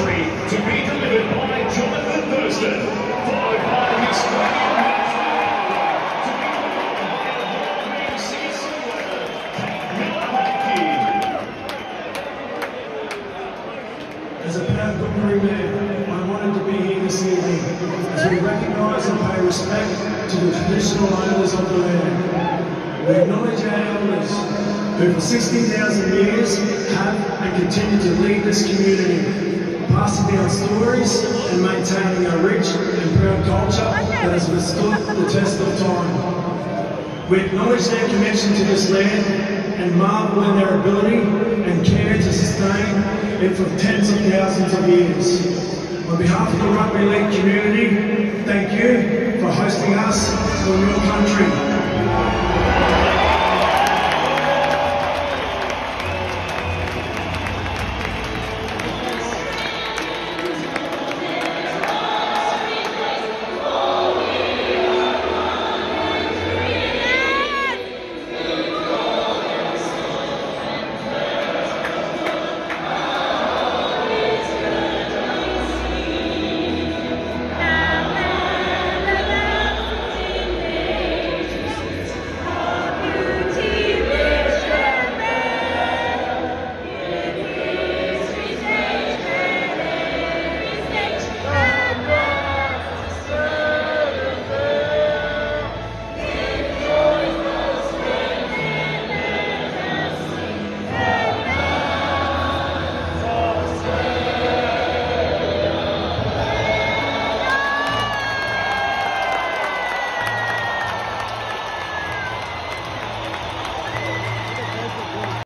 commentary to be delivered by Jonathan Thurston, followed by the Australian to be delivered by Evolving Season winner, Kate Miller-Hockey. As a proud Goongaroo man, I wanted to be here this evening as we recognise and pay respect to the traditional owners of the land. We acknowledge our elders who for 16,000 years have and continue to lead this community, passing down stories and maintaining a rich and proud culture that has withstood the test of time. We acknowledge their connection to this land and marvel in their ability and care to sustain it for tens of thousands of years. On behalf of the Rugby League community, thank you for hosting us on your country.